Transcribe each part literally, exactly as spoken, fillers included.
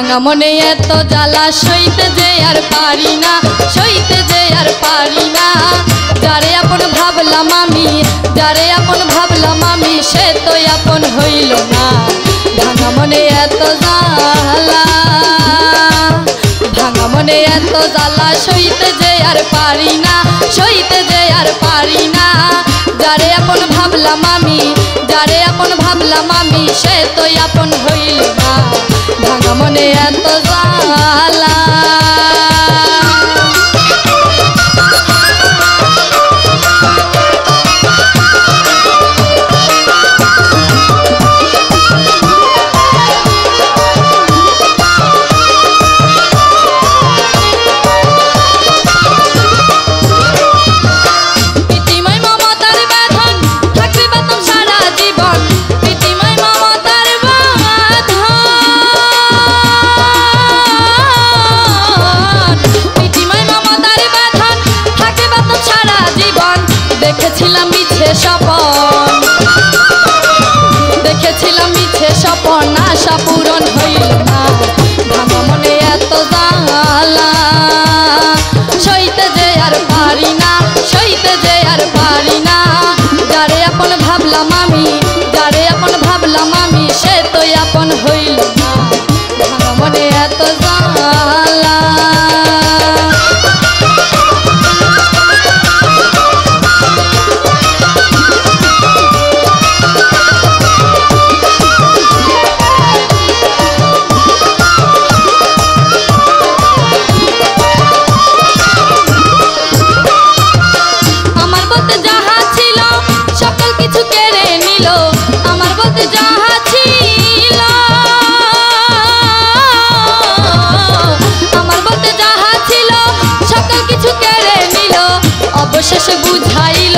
ভাঙা মনে এত জ্বালা সইতে যে আর পারি না, সইতে যে আর পারি না। যারে আপন ভাবলাম আমি, যারে আপন ভাবলাম আমি, সে তো আপন হইল না। ভাঙা মনে এত জ্বালা, ভাঙা মনে এত জ্বালা সইতে যে আর পারি না, সইতে যে আর পারি না। যারে আপন ভাবলাম আমি, যারে আপন ভাবলাম আমি, সে তো আপন হইল না। ভাঙা মনে এত জ্বালা। দেখেছিলাম মিছে স্বপন, দেখেছিলাম মিছে স্বপন, আশা পূরণ হইল না। ভাঙা মনে এত জ্বালা সইতে যে আর পারি না, সইতে যে আর পারি না। যারে আপন ভাবলাম আমি, যারে আপন ভাবলাম আমি, সে তো আপন হইল না। ভাঙা মনে এত জ্বালা। অবশেষে বুঝাইল,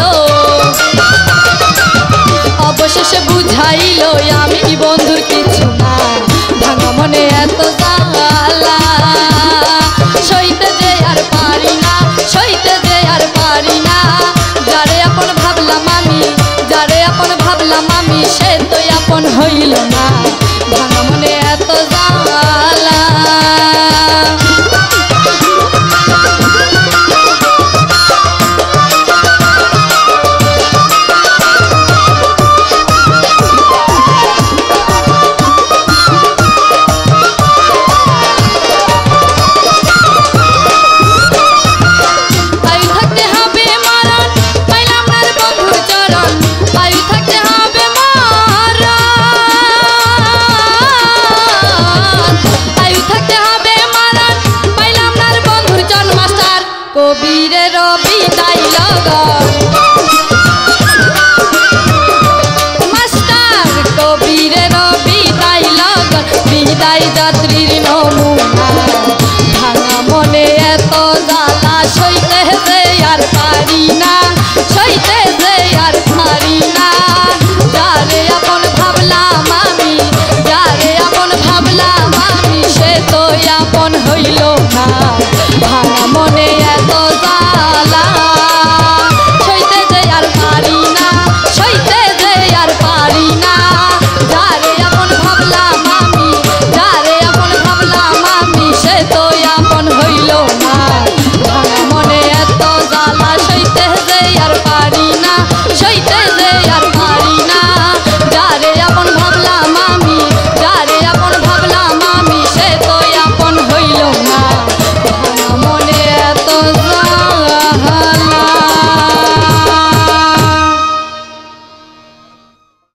অবশেষে বুঝাইল আমি বন্ধুর কিছু না। ভাঙা মনে এত জ্বালা সইতে যে আর পারি না, সইতে যে আর পারি না। যারে আপন ভাবলাম আমি, যারে আপন ভাবলাম আমি, সে তো আপন হইল না। ভাঙা মনে এত জ্বালা। কবিরের বিদায় লগন মাস্টার, কবিরের বিদায় লগন, বিদায় যাত্রীর নমুনা। ভাঙা মনে এত